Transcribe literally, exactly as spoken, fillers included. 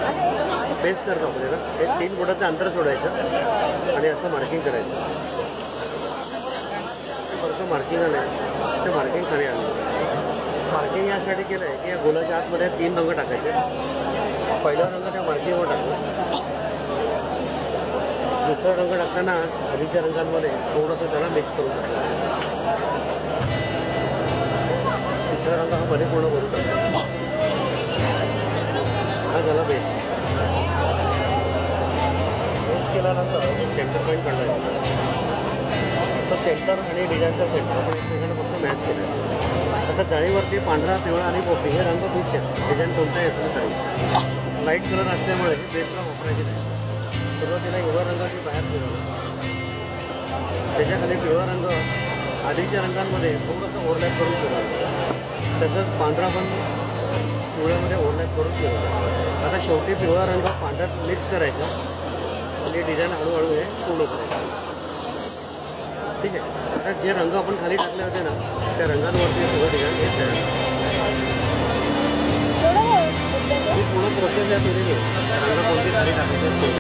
Paste करतो आपल्याला एक तीन बोटाचं अंतर सोडायचं आणि असं मार्किंग करायचं. परत मार्किंग आलं ते मार्किंग खाली आणलं. मार्किंग यासाठी केलं आहे की या गोलाच्या आतमध्ये तीन रंग टाकायचे. पहिला रंग त्या मार्किंगवर टाकला. दुसरा रंग टाकताना आधीच्या रंगांमध्ये थोडंसं त्याला मिक्स करून टाकलं. तिसरा रंग हा मध्ये पूर्ण भरून टाकला. हा झाला बेस. बेस केल्यानंतर सेंटर पॉईंट काढायचं. तर सेंटर आणि डिझाईनचा सेंटर आपण एकमेकांना फक्त मॅच केलं. आता जाळीवरती पांढरा, पिवळा आणि पोपटी हे रंग फिक्स आहेत. डिझाईन कोणताही असलं तरी लाईट कलर असल्यामुळे बेसला वापरायचे नाही. सुरुवातीला हिरवा रंगाची बाहेर फिरवलं. त्याच्याखाली पिवळा रंग आधीच्या रंगांमध्ये थोडंसं ओव्हरलॅप करून फिरवलं. तसंच पांढरा पण पिवळ्यामध्ये ओव्हरलॅप करून फिरवलं. आता शेवटी पिवळा रंग पांढऱ्यात मिक्स करायचा आणि डिझाईन हळूहळू हे पूर्ण करायचं. ठीक आहे. आता जे रंग आपण खाली टाकले होते ना त्या रंगांवरती सगळं डिझाईन घेत आहे. ही पूर्ण प्रोसेस या केलेली आहे. रंग कोणती खाली टाकायचे